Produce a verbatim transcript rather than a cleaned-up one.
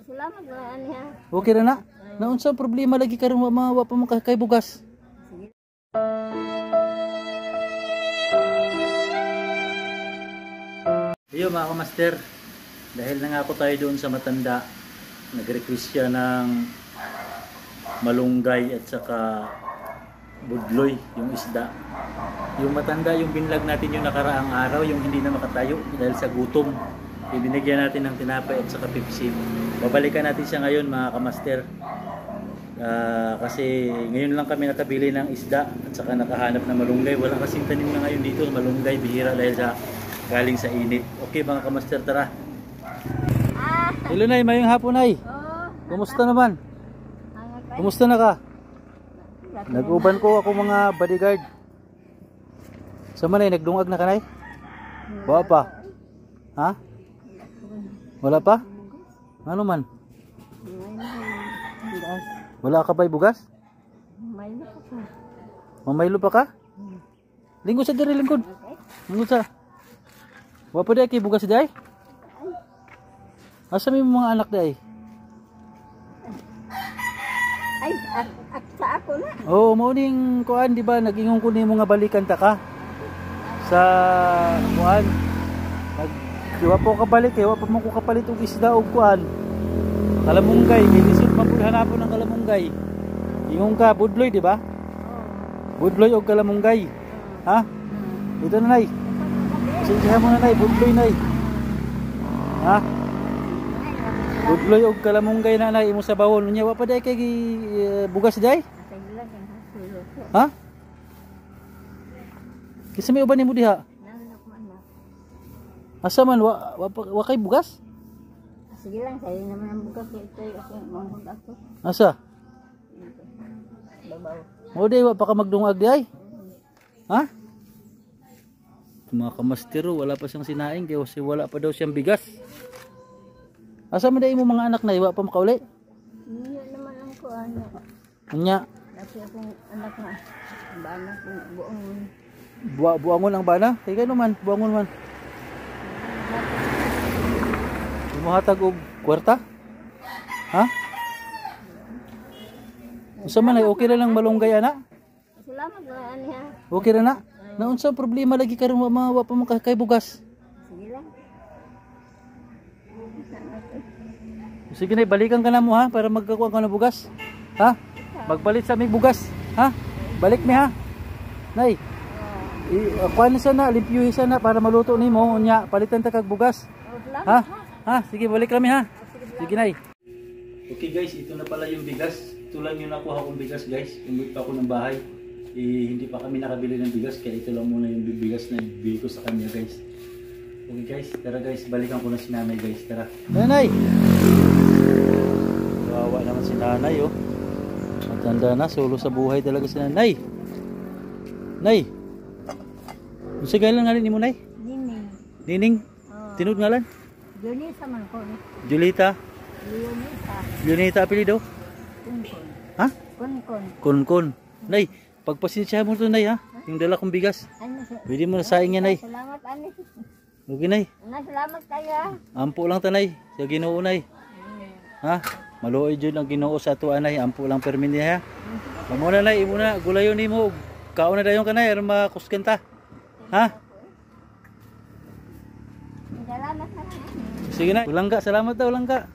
Salamat na aniha. Okay ra na. Naunsa problema lagi karon wa mawa pa mo kay bugas. Iyo mga kamaster, dahil nangako tayo doon sa matanda, nag-request siya ng malunggay at saka budloy, yung isda. Yung matanda, yung binlag natin yung nakaraang araw, yung hindi na makatayo dahil sa gutom. Ibinigyan natin ng tinapay at saka Pepsi. Babalikan natin siya ngayon mga kamaster. Uh, kasi ngayon lang kami nakabili ng isda at saka nakahanap ng malunggay. Wala kasing tanim na ngayon dito, malunggay, bihira dahil sa galing sa init. Okay mga kamaster, tara. Ah. Hello Nay, mayong hapon Nay. Oh. Kumusta naman? Kumusta na ka? Nag-uban ko ako mga bodyguard. Sa manay, nagdungag na ka Nay? Bawa pa? Ha? Wala pa? Ano man? Wala ka ba'y bugas? Mamaylo pa ka. Mamaylo pa ka? Lingkod sa diri, lingkod. Lingkod sa. Wapa day kay bugas day? Asa may mga anak day? Ay, at, at sa ako na. Oo, oh, mauning kuan di ba nag-ingong ko nimo nga balikan ta ka sa kuan. Nag diwa po ka balik eh, wa pa mo ko kapalit og isda og kuan. Kalamunggay, kay lisod man pud hanapon ng kalamunggay. Ingong ka budloy di ba? Budloy og kalamunggay. Ha? Dito na nay. Sinsihan mo na Nay, budloy Nay. Ha? Budloy og kalamunggay na Nay, imo sa bawon. Unya wa pa day kay uh, bugas day? Ha? Kisa may uban nimo diha? Asa man wa wa, wa kay bugas? Sige lang, sayo naman ang bugas ito ako manghod ako. Asa? Babaw. Mo day wa pa ka magdungag day? Ha? Mga kamastero, wala pa siyang sinaing kasi wala pa daw siyang bigas. Asa man day mo mga anak Nay, wa pa makauli? Hindi naman ang ko ano. Anya? Kasi akong anak na bana kung buong Buwa, buangon ang bana? Kaya gano man, buangon man. Muhatag og kwarta? Ha? Usa man ay okay ra lang malunggay ana? Salamat na aniha. Okay ra na? Naunsa problema lagi karon wa mawa pa mo kay bugas. Sige lang. Sige Nay, balikan ka na mo ha para magkakuha ka ng bugas. Ha? Magpalit sa aming bugas. Ha? Balik mi ha. Nay. I kuan sana, limpyuhi sana para maluto nimo unya palitan ta kag bugas. Ha? Ha, sige balik kami ha. Sige Nay. Okay guys, ito na pala yung bigas. Ito lang yung nakuha kong bigas guys. Umuwi pa ako ng bahay. Eh, hindi pa kami nakabili ng bigas kaya ito lang muna yung bigas na bibili ko sa kanya guys. Okay guys, tara guys, balikan ko na si nanay guys, tara. Nanay! Kawawa naman si nanay oh. Matanda na, solo sa buhay talaga si nanay. Nay! Kasi galan nga rin mo Nay? Nining. Nining? Oh. Tinud nga lan? Junita man ko. Julita? Junita. Junita apelido? Kunkon. Ha? Kunkon. Kunkon. Nay, pagpasensyahan mo to Nay ha. Yung dala kong bigas. Ano? Pwede mo na saing yan Nay. Salamat ani. Okay Nay. Na salamat kayo. Ampo lang tanay. Sa Ginoo Nay. Ha? Maluoy jud ang Ginoo sa ato anay. Ampo lang permin niya ha. Amo na Nay, imo na gulayon nimo. Kaon na dayon ka Nay aron makusken ta. Ha? Salamat na. Sige Nay. Ulang ka, salamat daw, ulang ka.